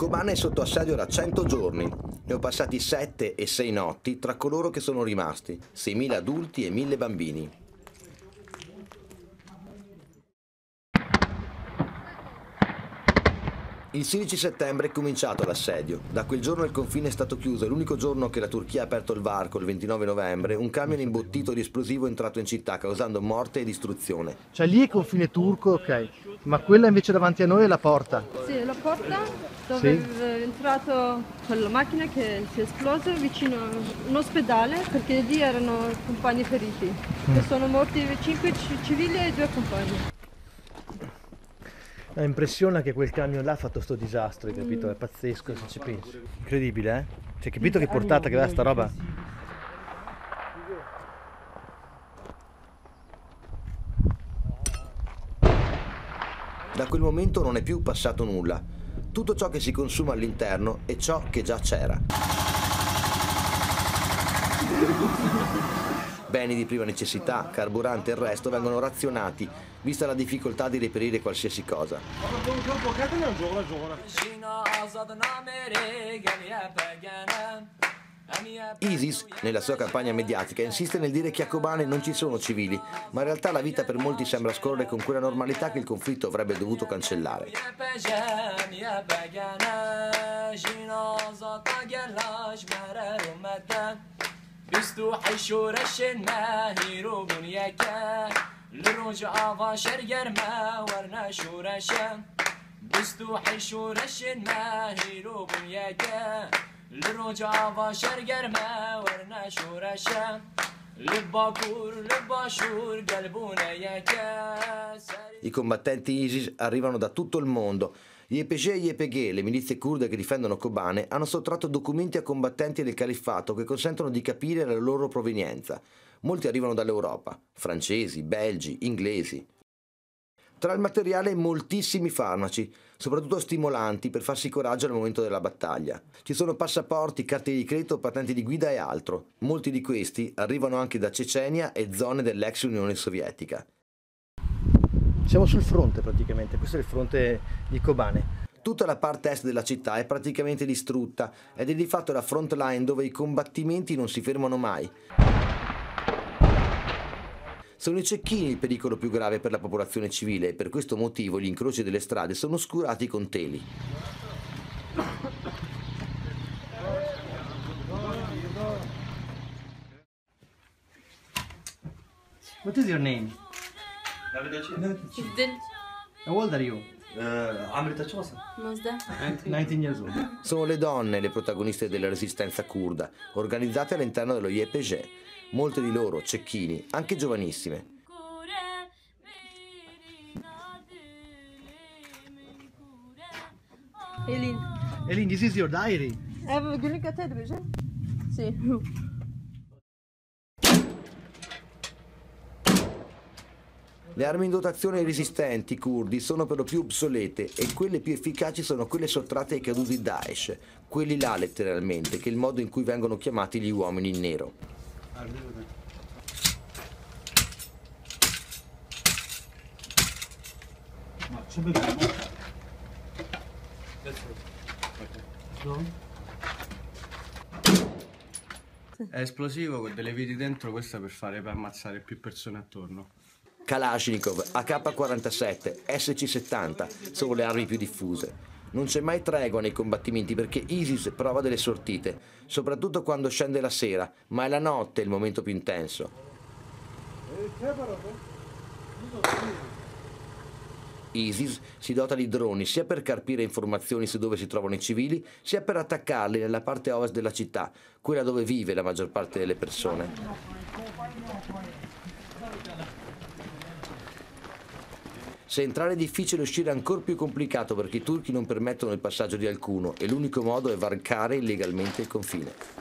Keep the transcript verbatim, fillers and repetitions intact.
Kobane è sotto assedio da cento giorni. Ne ho passati sette e sei notti tra coloro che sono rimasti, seimila adulti e mille bambini. Il sedici settembre è cominciato l'assedio. Da quel giorno il confine è stato chiuso e l'unico giorno che la Turchia ha aperto il varco, il ventinove novembre, un camion imbottito di esplosivo è entrato in città causando morte e distruzione. Cioè lì è confine turco, ok, ma quella invece davanti a noi è la porta. Sì, è la porta dove Sì. è entrato quella macchina che si è esplosa vicino a un ospedale perché lì erano compagni feriti. Mm. E sono morti cinque civili e due compagni. La impressione che quel camion là ha fatto sto disastro, hai capito? È pazzesco se ci pensi. Incredibile, eh? Cioè, capito che portata che aveva sta roba? Da quel momento non è più passato nulla. Tutto ciò che si consuma all'interno è ciò che già c'era. Beni di prima necessità, carburante e il resto vengono razionati, vista la difficoltà di reperire qualsiasi cosa. ISIS, nella sua campagna mediatica, insiste nel dire che a Kobane non ci sono civili, ma in realtà la vita per molti sembra scorrere con quella normalità che il conflitto avrebbe dovuto cancellare. I combattenti ISIS arrivano da tutto il mondo. Gli Y P G e gli Y P G, le milizie kurde che difendono Kobane, hanno sottratto documenti a combattenti del califfato che consentono di capire la loro provenienza. Molti arrivano dall'Europa, francesi, belgi, inglesi. Tra il materiale moltissimi farmaci, soprattutto stimolanti per farsi coraggio al momento della battaglia. Ci sono passaporti, carte di credito, patenti di guida e altro. Molti di questi arrivano anche da Cecenia e zone dell'ex Unione Sovietica. Siamo sul fronte praticamente, questo è il fronte di Kobane. Tutta la parte est della città è praticamente distrutta ed è di fatto la front line dove i combattimenti non si fermano mai. Sono i cecchini il pericolo più grave per la popolazione civile e per questo motivo gli incroci delle strade sono oscurati con teli. What is your name? How old are you? nineteen years old. Sono le donne le protagoniste della resistenza curda, organizzate all'interno dello Y P G. Molte di loro, cecchini, anche giovanissime. Elin. Elin, this is your diary. Eh, günlük ataydı böyle. Sì. Le armi in dotazione resistenti curdi sono per lo più obsolete e quelle più efficaci sono quelle sottratte ai caduti Daesh, quelli là letteralmente, che è il modo in cui vengono chiamati gli uomini in nero. È esplosivo con delle viti dentro, questa per fare per ammazzare più persone attorno. Kalashnikov, A K quarantasette, S C settanta sono le armi più diffuse. Non c'è mai tregua nei combattimenti perché ISIS prova delle sortite, soprattutto quando scende la sera, ma è la notte il momento più intenso. ISIS si dota di droni sia per carpire informazioni su dove si trovano i civili, sia per attaccarli nella parte ovest della città, quella dove vive la maggior parte delle persone. Se entrare è difficile, uscire è ancora più complicato perché i turchi non permettono il passaggio di alcuno e l'unico modo è varcare illegalmente il confine.